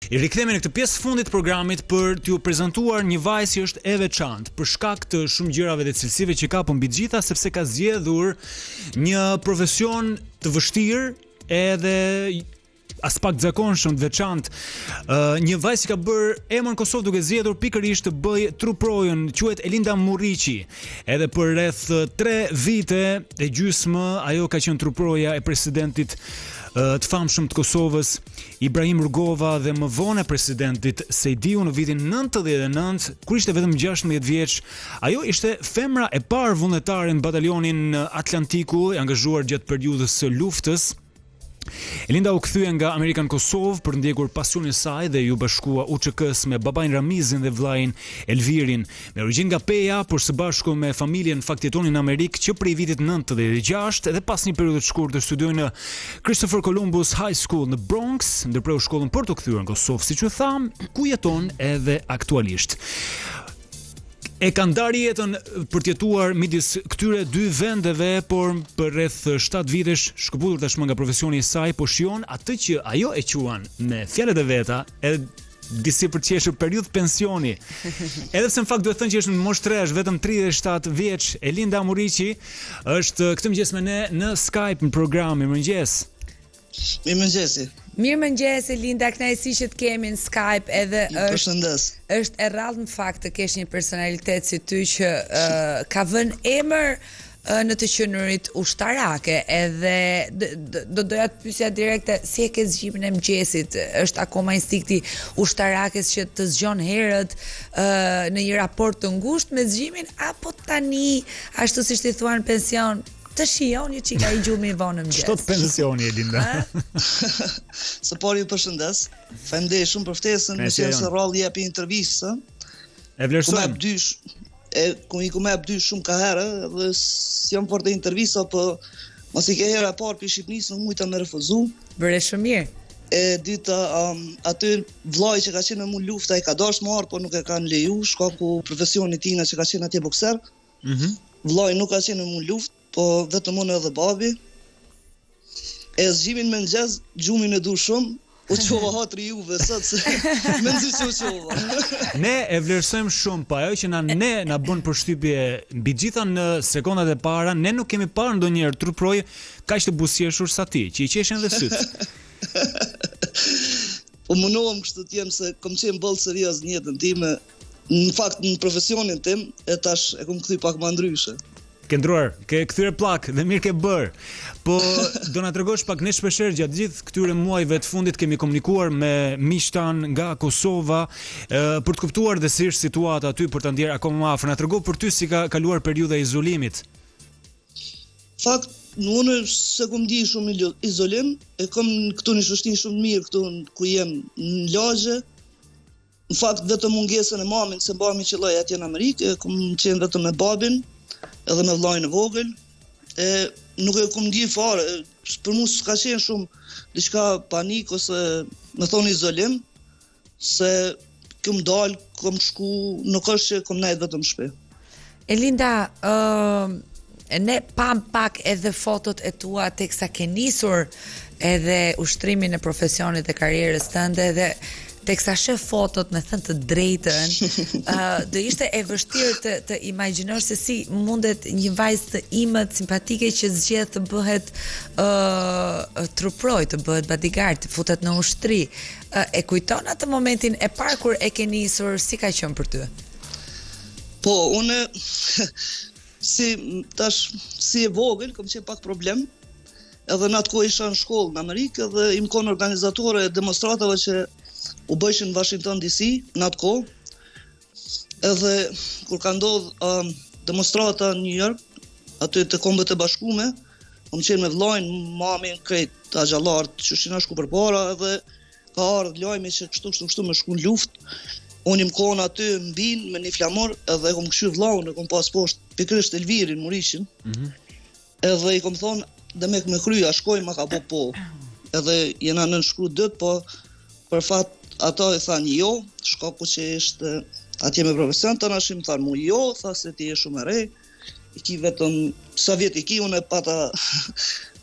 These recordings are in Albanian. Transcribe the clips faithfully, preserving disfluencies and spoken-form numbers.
I rikthehemi në këtë pjesë fundit të programit për t'ju prezantuar një vajzë që është e veçantë për shkak të shumë gjërave dhe cilësive që ka, po mbi të gjitha sepse ka zgjedhur një profesion të vështirë edhe as pak zakonshëm të veçantë. Uh, një vajzë që ka bërë emër në Kosovë duke zgjedhur pikërisht të bëj truprojën, quhet Elinda Muriqi. Edhe për rreth tre vite e gjysmë ajo ka qenë truproja e presidentit uh, të famshëm të Kosovës, Ibrahim Rugova, dhe më vonë presidentit Sejdiu në vitin nëntëdhjetë e nëntë, kur ishte vetëm gjashtëdhjetë vjeç. Ajo ishte femra e parë vullnetare në batalionin Atlantiku, e angazhuar gjatë periudhës së luftës. Elinda u kthye nga Amerika në Kosovë për ndjekur pasionin e saj dhe ju bashkua U Ç K-s me babain Ramizin dhe vllain Elvirin. Me origjinë nga Peja, por së bashku me familjen fakt jetonin në Amerikë që prej vitit nëntëdhjetë e gjashtë dhe pas një periudhe të shkurtër studioi në Christopher Columbus High School në Bronx, ndërpreu shkollën për të kthyer në Kosovë, siç u tham, ku jeton edhe aktualisht. E ka ndarë jetën për të jetuar midis këtyre dy vendeve, por për rreth shtatë vitesh shkëputur tashmë nga profesioni i saj, po shijon atë që ajo e quan me fjalët e veta e disi për të qeshur periudhë pensioni. Edhe pse në fakt duhet thënë që është në moshë tre, është vetëm tridhjetë e shtatë vjeç. Elinda Muriqi është këtë mëngjes me ne në Skype në program. Mirëmëngjes. Mirëmëngjes. Mirëmëngjes Elinda, kënaqësi që të kemi në Skype, edhe është është e rrallë në fakt të kesh një personalitet si ty që uh, ka vënë emër uh, në të qenurit ushtarake, edhe do doja të pyesja direkte si e ke zgjimin e mëngjesit, është akoma instinkti ushtarakes që të zgjon herët uh, në një raport të ngushtë me zgjimin, apo tani ashtu siç i thuan pension të shijoni që ka i gjumi vonë në mëngjes? Çto të pensioni, Elinda? Së pari ju përshëndes. Faleminderit shumë për ftesën, më qenë se rrallë jepi intervistë. E vlerësojmë. dysh, e ku i kumë dy shumë ka herë, dhe jam për të intervista, po mos i ke hera e parë për Shqipërisë, nuk mujta me refuzu. Bëre shumë mirë. E dita um, aty vllai që ka qenë në mund lufta i ka dashur marr, por nuk e kanë leju, shkaku profesionit tina që ka qenë atje bokser. Mhm. Mm Vllai nuk ka qenë në mund luftë, po vetëm unë edhe babi. E zgjimin me mëngjes, gjumin e du shumë, u qova hatri juve sot se me nëzi që u qova. Ne e vlerësojmë shumë, pa ajo që na ne na bën përshtypje mbi gjitha në sekondat e para, ne nuk kemi parë ndonjëherë truproj kaq të buzëqeshur sa ti, që i qeshin dhe syt. Po mundohem kështu të jem se kom qenë boll serioz në jetën time. Në fakt në profesionin tim e tash e kom kthy pak më ndryshe. Ke ndruar, ke kthyer plak dhe mirë ke bër. Po do na tregosh pak, ne shpeshherë gjatë gjithë këtyre muajve të fundit kemi komunikuar me miqtan nga Kosova e, për të kuptuar dhe si është situata aty, për ta ndjerë akoma më afër. Na trego për ty si ka kaluar periudha e izolimit. Fakt, unë se kom di shumë izolim, e kam këtu një shoqëri shumë mirë këtu ku jem në lagje. Në fakt vetëm mungesën e mamin se mbami qelloj atje në Amerikë, kom qenë vetëm me babin, edhe me vllain e vogël. E nuk e kom di fare, për mua s'ka qenë shumë diçka panik ose më thon izolim, se kam dal, kam shku, nuk është që kam nejt vetëm në shtëpi. Elinda, uh, ne pam pak edhe fotot e tua teksa ke nisur edhe ushtrimin e profesionit e karrierës tënde, dhe teksa shef fotot, me thënë të drejtën, uh, do ishte e vështirë të, të imagjinosh se si mundet një vajzë të imët, simpatike që zgjedh të bëhet uh, truproj, të bëhet bodyguard, të futet në ushtri. Uh, e kujton atë momentin e parë kur e ke nisur, si ka qenë për ty? Po, unë si tash si e vogël, kam qenë pak problem. Edhe në atë kohë isha në shkollë në Amerikë dhe im kon organizatore demonstratave që u bëshin në Washington D C në atë kohë. Edhe kur ka ndodh um, demonstrata në New York, aty të Kombët e Bashkuara, kam qenë me vllain, mamin, krejt të axhallarët që shina shku përpara, edhe ka ardhur lajmi që kështu kështu kështu më shku në luftë. Unë im kon aty mbin me një flamor, edhe kom këshy vllaun, e kom pas poshtë pikërisht Elvirin Muriqin. Mm-hmm. Edhe i kom thonë, dhe me me krya, shkoj ma ka po po. Edhe jena në nëshkru dët, po për fat ata i thanë jo, shkaku që ishte atje me profesion të nashim, thanë mu jo, tha se ti e shumë e re, i ki vetëm, sa vjet i ki, unë e pata,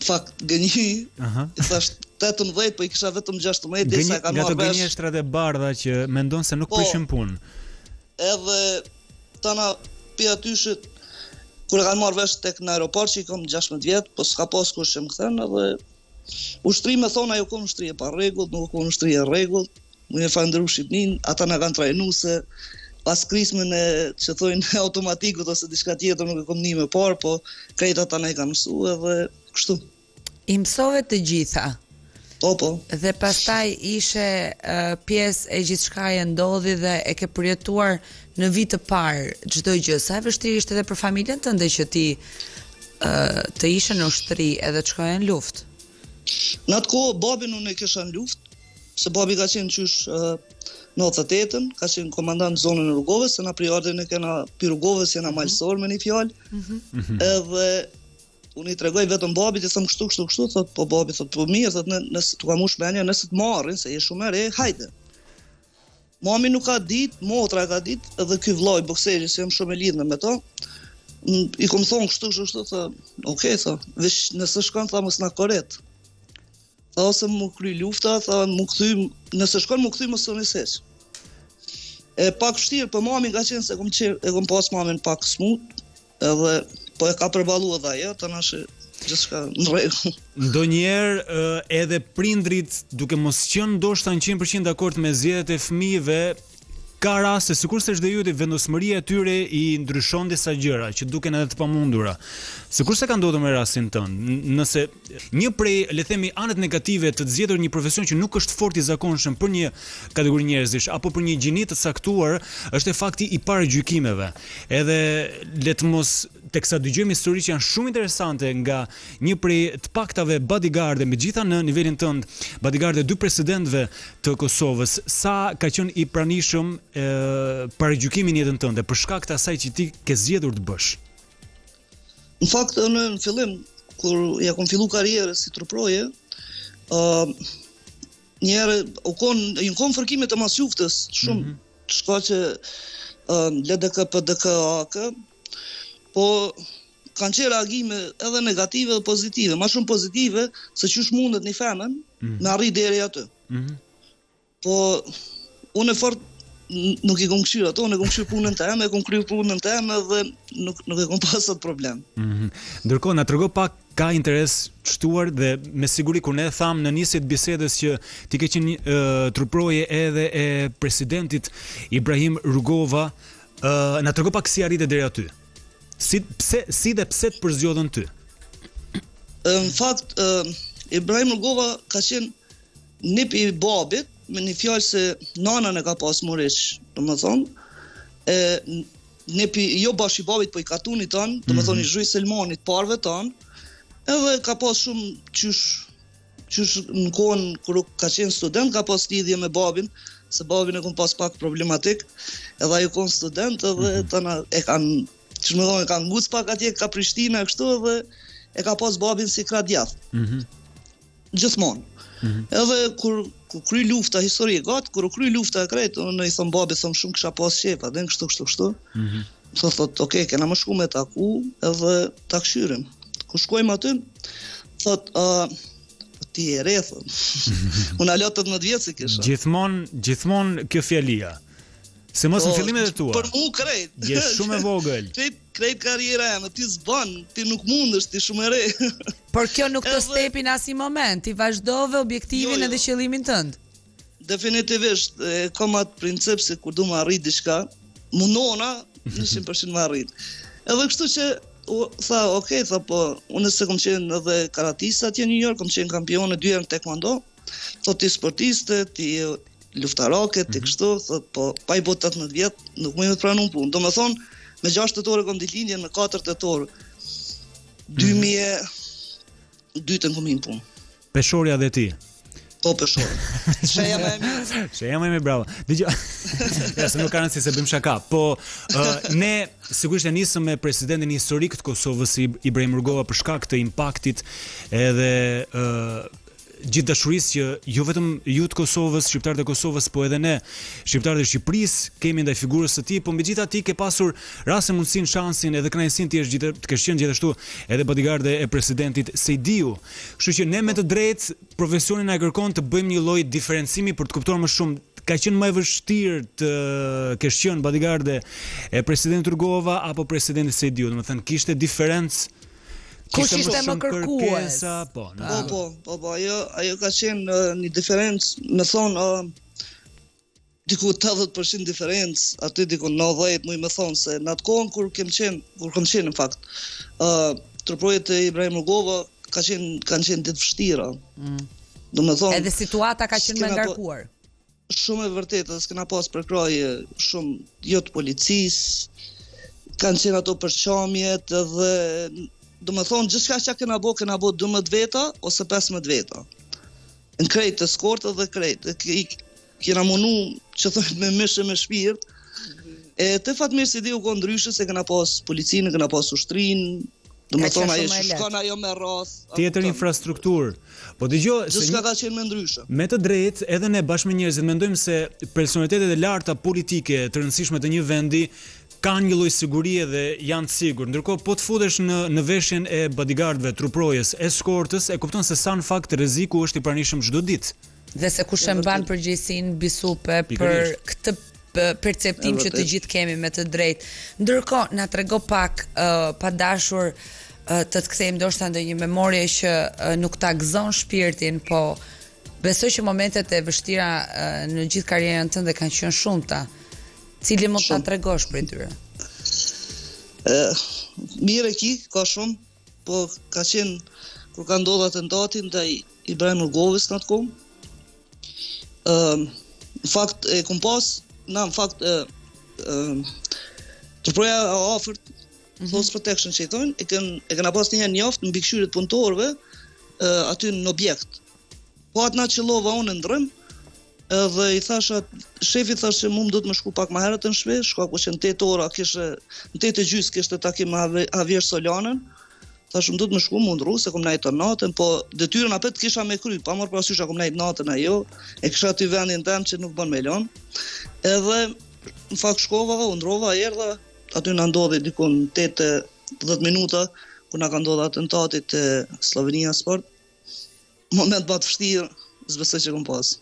fakt gënjy, Aha. i thash tetëmbëdhjetë, po i kisha vetëm gjashtëmbëdhjetë derisa Gënje, ka nga të marrë vesh. gënjeshtrat e bardha që mendon se nuk Po. prishin punë. Edhe tana pi atyshit kur e kanë marrë vesh tek në aeroport që i kam gjashtëmbëdhjetë vjet, po s'ka pas kush që më kthen edhe ushtrime thonë ajo kon ushtri e pa rregull, nuk kon ushtri e rregull. Unë e falënderoj Shqipërinë, ata na kanë trajnu se pas krismën e që thojnë automatikut ose diçka tjetër nuk e kom një më parë, po krejt ata na i kanë mësuar edhe kështu. I mësove të gjitha. Po, po. Dhe pastaj ishe uh, pjesë e gjithçkaje ndodhi dhe e ke përjetuar në vit të parë çdo gjë. Sa e vështirë ishte edhe për familjen tënde që ti uh, të ishe në ushtri edhe të shkoje në luftë. Në atë kohë babin unë e kisha në luftë, se babi ka qenë qysh uh, nëntëdhjetë e tetën, ka qenë komandant zonën e Rrugovës, se na pri ardhen e kena pi Rrugovës jena malësor me një fjalë. Mhm. Edhe unë i tregoj vetëm babit, i them kështu, kështu, kështu, thot, po babi thot, po mirë, thot, nëse të kam ush menja, nëse të marrin, se je shumë e re, hajde. Mami nuk ka ditë, motra ka ditë, edhe ky vllai bokseri, se jam shumë e lidhur me to, i kom thonë kështu, kështu, kështu, tha, okay, tha, veç nëse shkon, tha, mos na korret. Tha, ose mu kry lufta, tha, mu kthy, nëse shkon, mu kthy, mos soni seç. E pak vështirë, për mami ka qenë se kom qenë, e kom pas mamin pak smut, edhe po e ka përballuar edhe ajo, tani është gjithçka në rregull. Ndonjëherë uh, edhe prindrit duke mos qenë ndoshta në njëqind përqind dakord me zgjedhjet e fëmijëve, ka raste sikurse çdo jute vendosmëria e tyre i ndryshon disa gjëra që duken edhe të pamundura. Sikurse ka ndodhur me rastin tënd. N- Nëse një prej, le themi, anët negative të të zgjedhur një profesion që nuk është fort i zakonshëm për një kategori njerëzish apo për një gjini të caktuar, është e fakti i paragjykimeve. Edhe le të mos teksa dëgjojmë histori që janë shumë interesante nga një prej të paktave bodyguardë, megjithatë në nivelin tënd, bodyguardë dy presidentëve të Kosovës, sa ka qenë i pranishëm e, paragjykimi në jetën tënde për shkak të asaj që ti ke zgjedhur të bësh. Në fakt, në, në fillim, kur ja kom fillu karrierën si truproje, uh, njerë, u kon, ju kon fërkimet e masjuftës, shumë, mm -hmm. shka që uh, L D K, P D K, A K, po kanë qenë reagime edhe negative dhe pozitive, ma shumë pozitive, se qysh mundet një femën mm -hmm. me arrit deri aty. Mm -hmm. Po, unë e fort nuk i kom këshirë ato, unë e kom këshirë punën të eme, e kom kryer punën të eme dhe nuk, nuk e kom pasat problem. Mm -hmm. Ndërkohë, na trego pak, ka interes shtuar dhe me siguri kur ne tham në nisje të bisedës që ti ke qenë uh, truproje edhe e presidentit Ibrahim Rugova, uh, na trego pak si arrite deri aty. Si pse si dhe pse të përzgjodhën ty? Në fakt, uh, Ibrahim Rugova ka qenë nip i babit, me një fjalë se nanën e ka pas Moriç, domethënë, e nip i jo bash i babit, po i katunit tan, domethënë i zhuj Selmanit, parve tan, edhe ka pas shumë qysh qysh në kohën kur ka qenë student, ka pas lidhje me babin, se babin e kon pas pak problematik, edhe ai kon student, edhe mm -hmm. tana e kanë, që më thonë, e kanë nguc pak atje ka Prishtina kështu, edhe e ka pas babin si krah djath. Mhm. Mm Gjithmonë. Mm -hmm. Edhe kur kur kry lufta histori e gat, kur u kry lufta e krejt, unë i thon babit, thon shumë kisha pas shefa, dhe kështu kështu kështu. Mhm. Mm thot, thot, okay, kena më shku me taku, edhe ta këshyrim. Kur shkojmë aty, thot, uh, ti e re, thot. Unë alo tetëmbëdhjetë vjeç si kisha. Gjithmonë, gjithmonë kjo fjalia. Se mos në fillimet e tua. Për mu krejt. Je shumë e vogël. Krejt, krejt karriera eme, ti s'ban, ti nuk mundesh, ti shumë e re. Por kjo nuk të stepi në asnjë moment, ti vazhdove objektivin jo, jo. edhe qëllimin tënd. Definitivisht, e kam atë princip se kur du më arrit diçka, mundona njëqind përqind më arrit. Edhe kështu që u tha, okay, tha po, unë se kom qenë edhe karatista atje në New York, kom qenë kampione dy herë në taekwondo. Thot ti sportiste, ti luftarake, ti kështu, thot po, pa i bot tetëmbëdhjetë vjet, nuk më të pranoj punë. Domethënë, me gjashtë tetor kom ditëlindjen, me katër tetor. dy mijë e dy kom hin punë. Peshorja dhe ti. Po peshor. Sheja më e mirë. Sheja më e mirë, bravo. Dgjoj. Ja, se nuk ka rëndësi se bëjmë shaka. Po uh, ne sigurisht e nisëm me presidentin historik të Kosovës Ibrahim Rugova për shkak të impaktit edhe uh, gjithë dashurisë që jo vetëm ju të Kosovës, shqiptarët e Kosovës, po edhe ne, shqiptarët e Shqipërisë, kemi ndaj figurës së tij, po megjithatë ti ke pasur rastin, mundësinë, shansin edhe kënaqësinë ti është gjithë të kesh qenë gjithashtu edhe bodyguarde e presidentit Sejdiu. Kështu që ne me të drejtë profesionin na e kërkon të bëjmë një lloj diferencimi për të kuptuar më shumë. Ka qenë më e vështirë të kesh qenë bodyguarde e presidentit Rugova apo presidentit Sejdiu, domethënë kishte diferencë. Kush ishte më kërkues? Po, po, po, po, po, ajo, ajo ka qenë uh, një diferencë, me thonë, uh, diku tetëdhjetë përqind diferencë, aty diku nëntëdhjetë, muj me thonë se në atë kohën kur kem qenë, kur kam qenë në fakt, uh, truprojet e Ibrahim Rugova ka qenë, kanë qenë ditë vështira. Mm. Do me thonë, edhe situata ka qenë më ngarkuar. Shumë e vërtetë, s'kena pas përkraje shumë jo të policisë, kanë qenë ato përqamjet edhe do me thonë, gjithçka që kena bo, kena bo dymbëdhjetë veta ose pesëmbëdhjetë veta. Në krejt të skortë dhe krejt. Kena munu që thënë me mishë me shpirt. E të fatmirë si di u ko ndryshë se kena pas policinë, kena pas ushtrinë, do me thonë ajo që shkon ajo me rrath. Tjetër infrastrukturë. Po dëgjoj, gjithçka ka qenë me ndryshë. Me të drejtë, edhe ne bashkë me njerëzit mendojmë se personalitetet e larta politike të rëndësishme të një vendi kanë një lloj sigurie dhe janë të sigurt. Ndërkohë po të futesh në në veshjen e bodyguardëve, truprojës, eskortës, e kupton se sa në fakt rreziku është i pranishëm çdo ditë. Dhe se kush e mban përgjegjësinë bisupe për këtë perceptim që të gjithë kemi me të drejtë. Ndërkohë na trego pak uh, pa dashur uh, të të kthejmë ndoshta ndonjë memorie që uh, nuk ta gëzon shpirtin, po besoj që momentet e vështira uh, në gjithë karrierën tënde kanë qenë shumëta. Cili mund ta tregosh për tyre? Uh, Mirë e ki, ka shumë, po ka qenë kur ka ndodhur atentati ndaj Ibrahim Rugovës në atë kohë. Uh, në fakt e kom pas, na në fakt uh, uh, truproja e afërt, mm -hmm. Close Protection që i thonë, e kën e kena pas një herë njoftë në mbikëqyrjet punëtorëve uh, aty në objekt. Po atë na qellova unë ndrym, edhe i thasha, shefi thashë mu më do të më shku pak më herët në shtëpi, shka ku që në tetë ora kishe, në tetë e gjys kishte takim me Javier Solanën, thashë më do të më shku më ndru, se kom najtë natën, po detyrën apet kisha me kry, pa marrë parasysh a kom najtë natën ajo, e kisha aty vendin tem që nuk bën me lon, edhe në fakt shkova, u ndrova, erdha, aty na ndodhi dikun tetë dhjetë minuta, ku na ka ndodhur atentati te Slovenia Sport, moment më të vështirë, s'besoj që kom pas.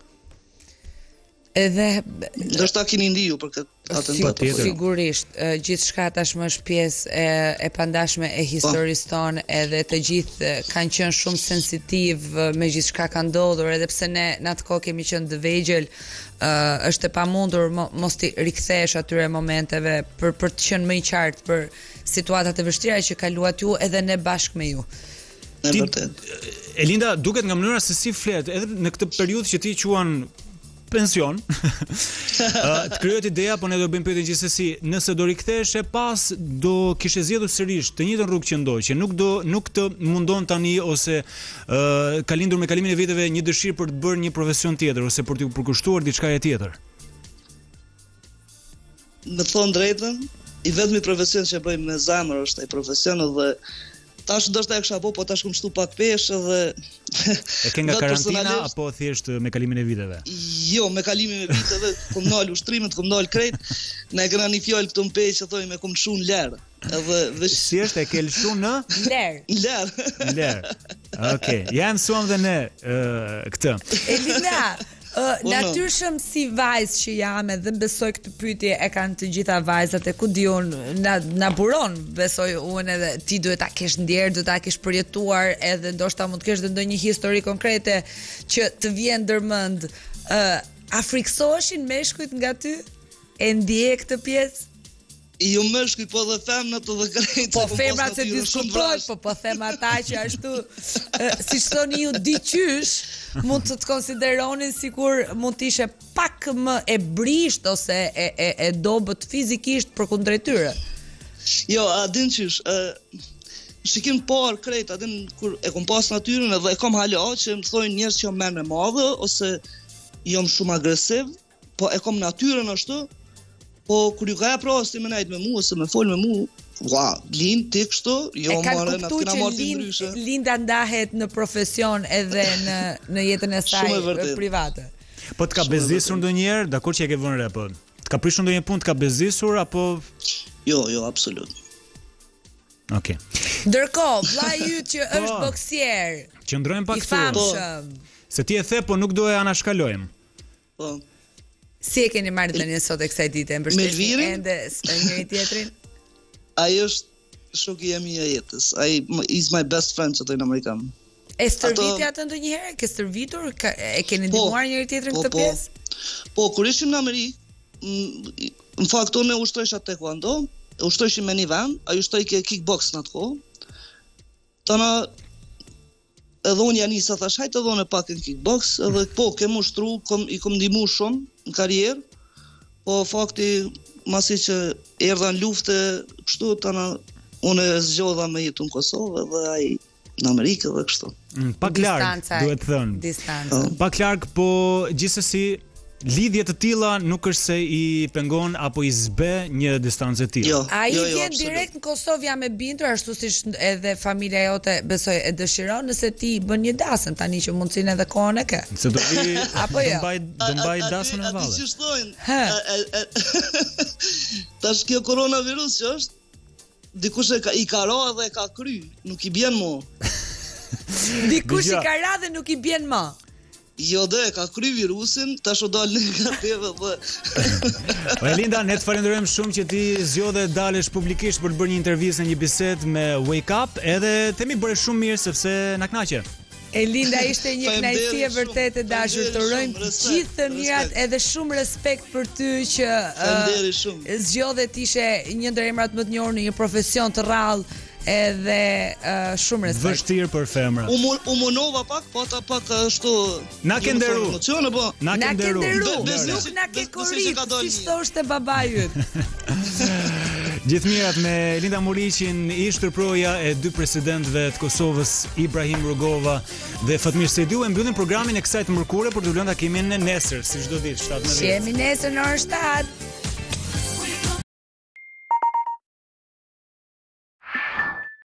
Edhe ndoshta keni ndiju për këtë atentat. Sigurisht, gjithçka tashmë është pjesë e, e pandashme e historisë tonë, edhe të gjithë kanë qenë shumë sensitiv me gjithçka ka ndodhur, edhe pse ne në atë kohë kemi qenë të vegjël, uh, është e pamundur mos të rikthesh atyre momenteve për për të qenë më i qartë për situatat e vështira që kaluat ju edhe ne bashkë me ju. Ti, Elinda, duket nga mënyra se si flet, edhe në këtë periudhë që ti quan pension, uh, të krijohet ideja, po ne do bëjmë pyetje gjithsesi, nëse do rikthesh e pas do kishe zgjedhur sërish të njëjtën rrugë që ndoj, që nuk do nuk të mundon tani ose uh, ka lindur me kalimin e viteve një dëshirë për të bërë një profesion tjetër ose për të përkushtuar diçka tjetër. Me thon drejtën, i vetmi profesion që bëj me zemër është ai profesion, dhe tash ndoshta e kisha po, po tash kum shtu pak peshë dhe e ke nga karantina apo thjesht me kalimin e viteve? Jo, me kalimin e viteve, kum dal ushtrimet, kum dal krejt, na e kena një fjalë këtu në peqë që thojmë me kum shun ler. Edhe veç si është e ke lëshu në ler. Ler. Ler. Okej, ja mësuam dhe ne uh, këtë. Elina, Uh, natyrshëm si vajzë që jam, edhe besoj këtë pyetje e kanë të gjitha vajzat, e ku diun na, na buron, besoj unë, edhe ti duhet ta kesh ndjerë, duhet ta kesh përjetuar, edhe ndoshta mund të kesh ndonjë histori konkrete që të vjen ndërmend. Uh, a friksoheshin meshkujt nga ty? E ndje këtë pjesë? Jo meshkuj, po dhe femnat dhe krejt. Po femnat se diskutoj, po po them ata që ashtu, uh, si thoni ju diqysh, mund të të konsideronin sikur mund të ishe pak më e brisht ose e, e, e dobët fizikisht përkundër tyre. Jo, a din qysh, uh, shikim parë krejt, a din kur e kom pas natyrën edhe e kom hala që më thojnë njerëz që jom men me madhe ose jom shumë agresiv, po e kom natyrën ashtu. Po kur ju ka jap rasti më nejt me mua ose më fol me mua, ua, Lind ti kështu, jo more na kena marrë ti ndryshe. Linda ndahet në profesion edhe në në jetën e saj private. Po të ka bezisur ndonjëherë, dakor që e ke vënë re, po. Të ka prishur ndonjë punë, të ka bezisur apo Jo, jo, absolut. Okej. Ndërkohë, vllai yt që është boksier. Qëndrojmë pak këtu. Po. Se ti e the, po nuk do e anashkalojmë. Po. Si e keni marrë tani sot e kësaj dite? Mbështetni ende njëri tjetrin? Ai është shoku im i jetës. Ai is my best friend që në Amerikan. E stërviti atë ndonjëherë? Ke stërvitur? E keni ndihmuar njëri tjetrin këtë pjesë? Po, kur ishim në Amerikë, në fakt unë ushtrojsha taekwondo, ushtrojshim me një vend, ai ushtoi ke kickbox në atë kohë. Tana edhe unë ja nisa thash, hajtë edhe unë pak në kickbox, edhe po, kem ushtru, kom, i kom ndihmu shumë në karrierë, po fakti, masi që erdha në lufte, kështu, tana unë e zgjodha me jetu në Kosovë, edhe ai në Amerikë dhe kështu. Mm, pak larg, duhet thënë. Distanca. Pak larg, po gjithsesi lidhje të tilla nuk është se i pengon apo i zbe një distancë të tillë. Jo, Ai jo, jo, vjen direkt në Kosovë jam e bindur, ashtu siç edhe familja jote besoj e dëshiron, nëse ti bën një dasëm tani që mundsinë edhe kohën e ke. Se do vi Apo do jo? mbaj do mbaj dasmën e valle. Ati që shtojnë. Tash kjo koronavirus që është, dikush e ka, i ka ra dhe e ka kry, nuk i bjen mo. Dikush i ka ra dhe nuk i bjen më. Jo dhe, ka kry virusin, tash o dal negative dhe... O Elinda, ne të falenderojmë shumë që ti zgjodhe dalesh publikisht për të bërë një intervistë, një bisedë me Wake Up, edhe temi bëre shumë mirë sepse na kënaqe. Elinda ishte një kënaqësi e vërtet e dashur, të urojmë të gjithë të mirat edhe shumë respekt për ty që uh, zgjodhe të ishe një ndër emrat më të njohur në një profesion të rrallë edhe uh, shumë respekt. Vështirë për femra. U, u monova pak, po ata pak ashtu... Na ke nderu. Po. Na ke nderu. Nuk na ke korrit, si thoshte babai yt. Gjithë mirat me Elinda Muriqin, ish tërproja e dy presidentëve të Kosovës, Ibrahim Rugova dhe Fatmir Sejdiu, e mbyllim programin e kësaj të mërkure për të lënë takimin në nesër, si çdo ditë, shtatë në ditë. Jemi nesër në orën shtatë.